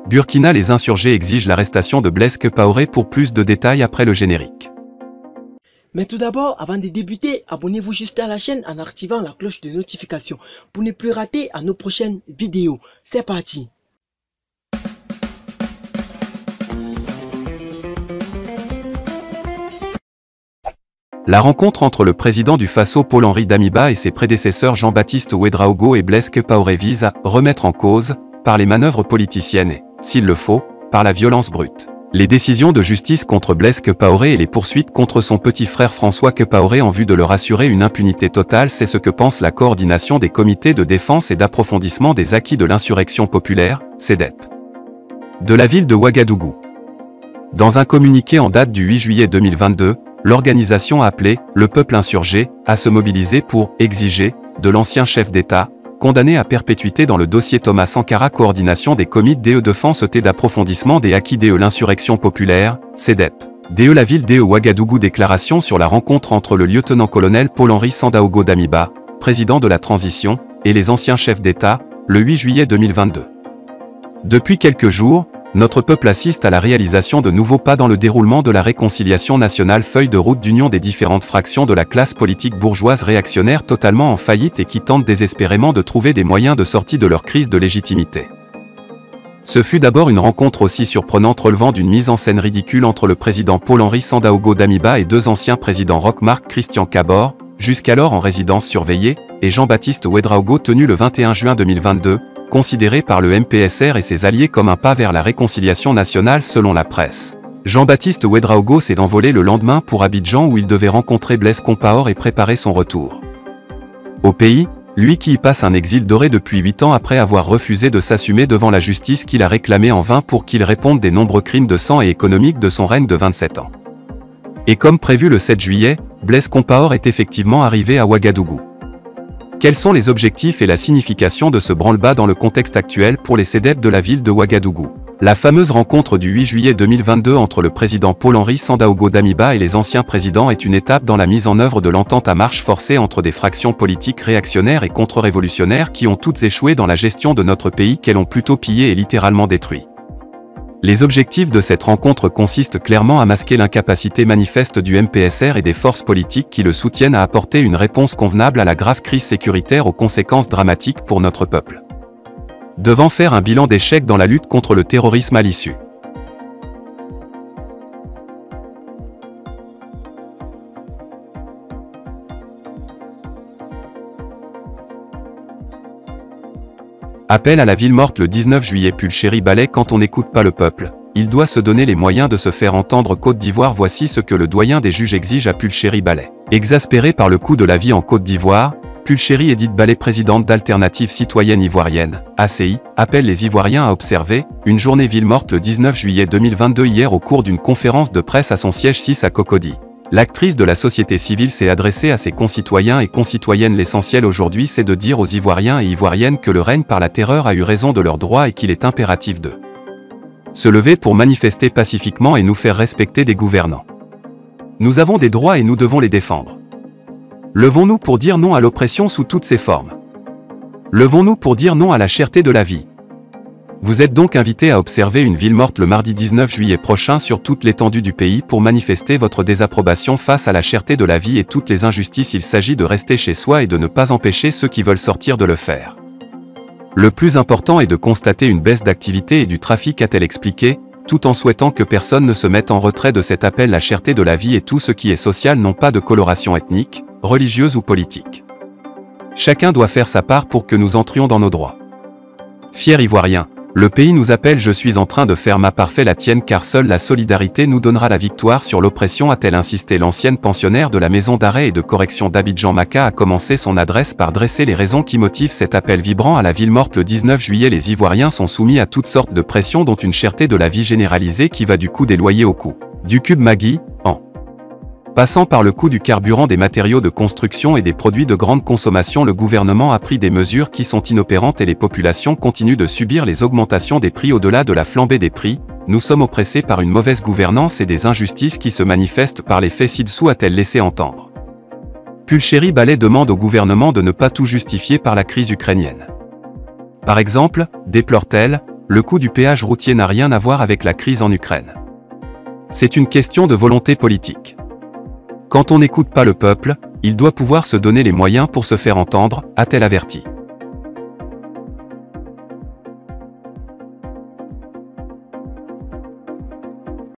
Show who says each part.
Speaker 1: Burkina, les insurgés exigent l'arrestation de Blaise Compaoré. Pour plus de détails après le générique.
Speaker 2: Mais tout d'abord, avant de débuter, abonnez-vous juste à la chaîne en activant la cloche de notification pour ne plus rater à nos prochaines vidéos. C'est parti!
Speaker 1: La rencontre entre le président du Faso Paul-Henri Damiba et ses prédécesseurs Jean-Baptiste Ouédraogo et Blaise Compaoré vise à remettre en cause, par les manœuvres politiciennes et, s'il le faut, par la violence brute, les décisions de justice contre Blaise Compaoré et les poursuites contre son petit frère François Compaoré en vue de leur assurer une impunité totale. C'est ce que pense la coordination des comités de défense et d'approfondissement des acquis de l'insurrection populaire, CEDEP, de la ville de Ouagadougou. Dans un communiqué en date du 8 juillet 2022, l'organisation a appelé le peuple insurgé à se mobiliser pour exiger de l'ancien chef d'État, condamné à perpétuité dans le dossier Thomas Sankara, coordination des comités de défense et d'approfondissement des acquis de l'insurrection populaire, CEDEP. La ville de Ouagadougou. Déclaration sur la rencontre entre le lieutenant-colonel Paul-Henri Sandaogo Damiba, président de la transition, et les anciens chefs d'État, le 8 juillet 2022. Depuis quelques jours, notre peuple assiste à la réalisation de nouveaux pas dans le déroulement de la réconciliation nationale, feuille de route d'union des différentes fractions de la classe politique bourgeoise réactionnaire totalement en faillite et qui tentent désespérément de trouver des moyens de sortie de leur crise de légitimité. Ce fut d'abord une rencontre aussi surprenante relevant d'une mise en scène ridicule entre le président Paul-Henri Sandaogo Damiba et deux anciens présidents Roch-Marc Christian Kabore, jusqu'alors en résidence surveillée, et Jean-Baptiste Ouédraogo, tenu le 21 juin 2022, considéré par le MPSR et ses alliés comme un pas vers la réconciliation nationale selon la presse. Jean-Baptiste Ouédraogo s'est envolé le lendemain pour Abidjan où il devait rencontrer Blaise Compaoré et préparer son retour au pays, lui qui y passe un exil doré depuis 8 ans après avoir refusé de s'assumer devant la justice qu'il a réclamé en vain pour qu'il réponde des nombreux crimes de sang et économiques de son règne de 27 ans. Et comme prévu le 7 juillet, Blaise Compaoré est effectivement arrivé à Ouagadougou. Quels sont les objectifs et la signification de ce branle-bas dans le contexte actuel pour les CEDEP de la ville de Ouagadougou? La fameuse rencontre du 8 juillet 2022 entre le président Paul-Henri Sandaogo Damiba et les anciens présidents est une étape dans la mise en œuvre de l'entente à marche forcée entre des fractions politiques réactionnaires et contre-révolutionnaires qui ont toutes échoué dans la gestion de notre pays, qu'elles ont plutôt pillé et littéralement détruit. Les objectifs de cette rencontre consistent clairement à masquer l'incapacité manifeste du MPSR et des forces politiques qui le soutiennent à apporter une réponse convenable à la grave crise sécuritaire aux conséquences dramatiques pour notre peuple. Devant faire un bilan d'échec dans la lutte contre le terrorisme à l'issue. Appel à la ville morte le 19 juillet. Pulchéry Ballet. Quand on n'écoute pas le peuple, il doit se donner les moyens de se faire entendre. Côte d'Ivoire. Voici ce que le doyen des juges exige à Pulchéry Ballet. Exaspéré par le coût de la vie en Côte d'Ivoire, Pulchéry Edith Ballet, présidente d'Alternative Citoyenne Ivoirienne, ACI, appelle les Ivoiriens à observer une journée ville morte le 19 juillet 2022. Hier, au cours d'une conférence de presse à son siège 6 à Cocody, l'actrice de la société civile s'est adressée à ses concitoyens et concitoyennes. L'essentiel aujourd'hui, c'est de dire aux Ivoiriens et Ivoiriennes que le règne par la terreur a eu raison de leurs droits et qu'il est impératif de se lever pour manifester pacifiquement et nous faire respecter des gouvernants. Nous avons des droits et nous devons les défendre. Levons-nous pour dire non à l'oppression sous toutes ses formes. Levons-nous pour dire non à la cherté de la vie. Vous êtes donc invités à observer une ville morte le mardi 19 juillet prochain sur toute l'étendue du pays pour manifester votre désapprobation face à la cherté de la vie et toutes les injustices. Il s'agit de rester chez soi et de ne pas empêcher ceux qui veulent sortir de le faire. Le plus important est de constater une baisse d'activité et du trafic, a-t-elle expliqué, tout en souhaitant que personne ne se mette en retrait de cet appel. La cherté de la vie et tout ce qui est social n'ont pas de coloration ethnique, religieuse ou politique. Chacun doit faire sa part pour que nous entrions dans nos droits. Fiers Ivoiriens, le pays nous appelle. Je suis en train de faire ma part, fais la tienne, car seule la solidarité nous donnera la victoire sur l'oppression, a-t-elle insisté. L'ancienne pensionnaire de la maison d'arrêt et de correction d'Abidjan Maka a commencé son adresse par dresser les raisons qui motivent cet appel vibrant à la ville morte le 19 juillet. Les Ivoiriens sont soumis à toutes sortes de pressions, dont une cherté de la vie généralisée qui va du coût des loyers au coût du cube Maggi, en passant par le coût du carburant, des matériaux de construction et des produits de grande consommation. Le gouvernement a pris des mesures qui sont inopérantes et les populations continuent de subir les augmentations des prix. Au-delà de la flambée des prix, nous sommes oppressés par une mauvaise gouvernance et des injustices qui se manifestent par les faits ci-dessous, a-t-elle laissé entendre. Pulchéry Ballet demande au gouvernement de ne pas tout justifier par la crise ukrainienne. Par exemple, déplore-t-elle, le coût du péage routier n'a rien à voir avec la crise en Ukraine. C'est une question de volonté politique. Quand on n'écoute pas le peuple, il doit pouvoir se donner les moyens pour se faire entendre, a-t-elle averti.